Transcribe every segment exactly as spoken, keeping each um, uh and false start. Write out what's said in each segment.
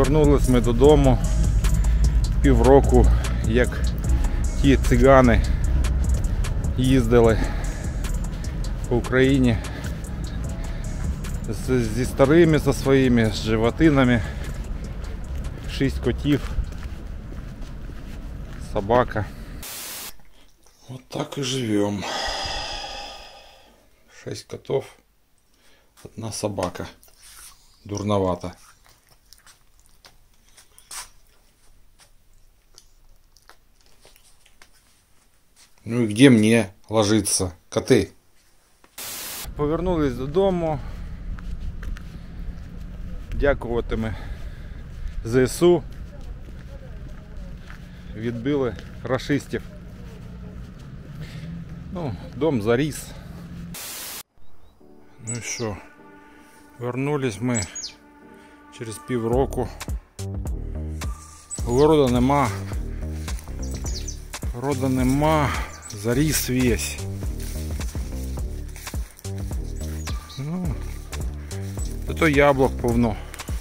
Повернулись ми додому півроку, як ті цигани їздили по Україні зі старими, зі своїми з животинами, шість котів, собака. Вот так и живем. Шесть котов, одна собака. Дурновато. Ну и где мне ложиться, коты? Повернулись додому. Дякуватиме ЗСУ. Відбили рашистів. Ну, дом заріс. Ну і що? Вернулись ми через півроку. Города нема. Города нема. Заріс весь. Ну, зато яблук повно.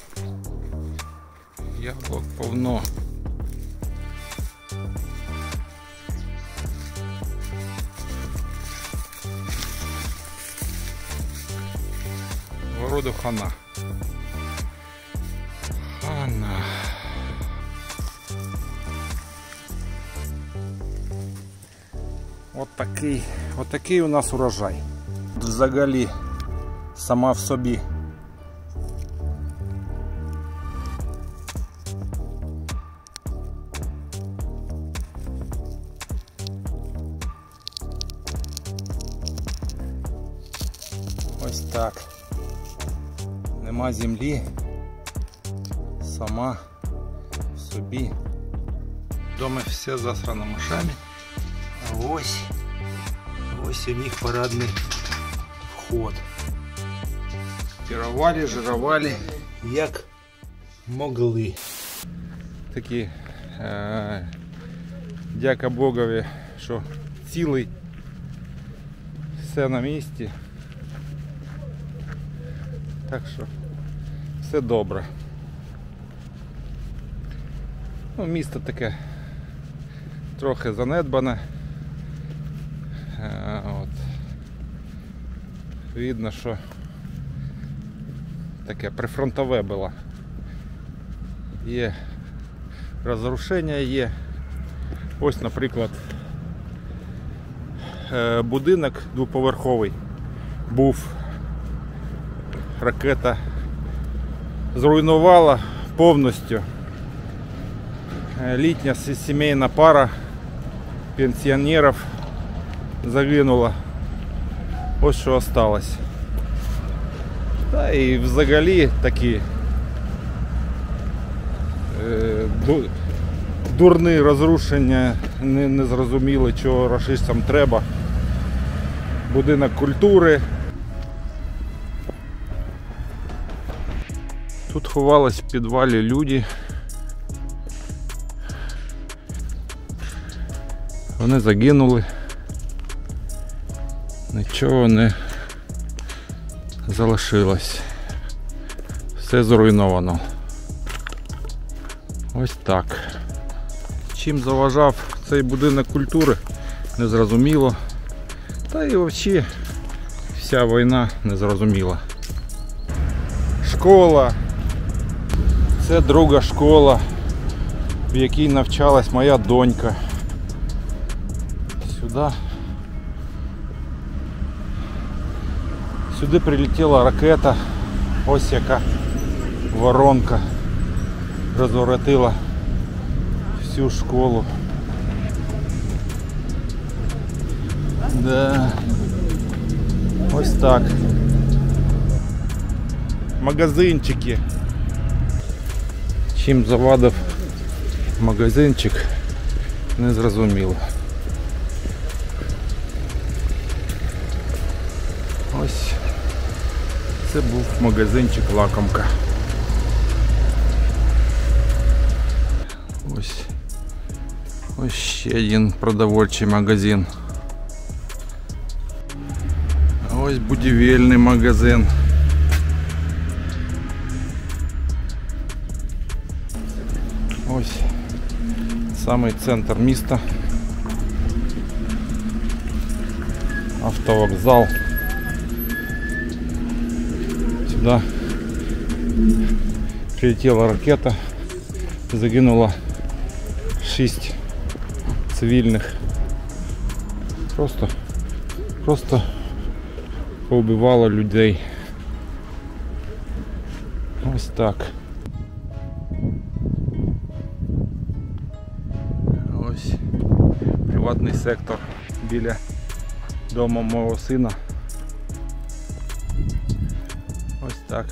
Яблук повно. Городу хана. Хана. От такий, от такий у нас урожай. Взагалі сама в собі. Ось так. Нема землі, сама в собі. Дома все засрано мишами. А ось, ось у них парадний вход. Пірували, жирували, як могли. Такі, е, дяка Богові, що цілий, все на місці. Так що все добре. Ну, місто таке трохи занедбане. Е, от. Видно, що таке прифронтове було. Є розрушення є. Ось, наприклад, е, будинок двоповерховий був. Ракета зруйнувала повністю. Літня сімейна пара пенсіонерів загинула. Ось що осталось. Та і взагалі такі е, дурні розрушення, не, не зрозуміли, чого рашистам треба. Будинок культури. Тут ховались в підвалі люди. Вони загинули. Нічого не залишилось. Все зруйновано. Ось так. Чим заважав цей будинок культури, незрозуміло. Та і взагалі вся війна незрозуміла. Школа. Це друга школа, в якій навчалась моя донька. Сюди. Сюди прилетіла ракета. Ось яка воронка розворотила всю школу. Да. Ось так. Магазинчики. Чим завадив магазинчик, не зрозуміло. Ось це був магазинчик лакомка. Ось ось ще один продовольчий магазин. Ось будівельний магазин. Ось самий центр міста. Автовокзал. Сюда прилетела ракета, загинуло шість цивільних. Просто, просто поубивало людей. Ось так. Ось приватний сектор біля дому мого сина. Ось так.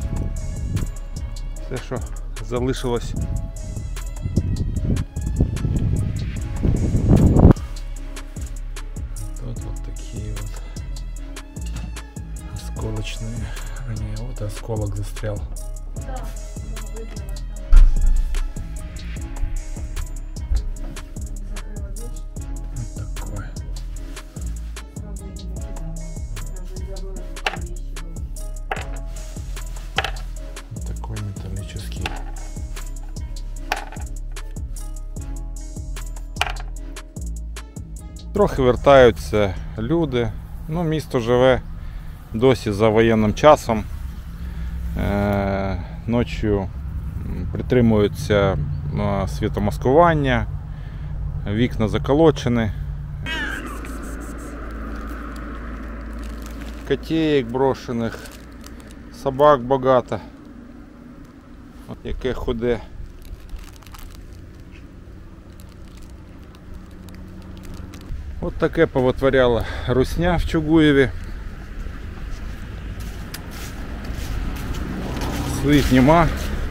Все, що залишилось. Тут вот такие вот осколочные. А не, вот осколок застрял. Вот такой. Вот такой металлический. Трохи вертаються люди. Ну, місто живе досі за воєнним часом. Е, ночі притримуються світомаскування, вікна заколочені. Котеек брошених, собак багато. От яке худе. От таке повитворяла русня в Чугуєві. Слів нема.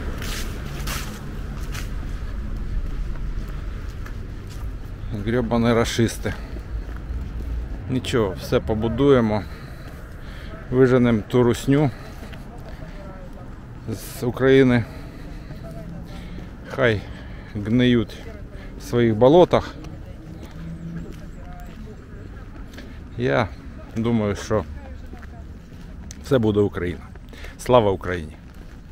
Гребані рашисти. Нічого, все побудуємо. Виженемо ту русню з України. Хай гниють в своїх болотах. Я думаю, що все буде Україна. Слава Україні!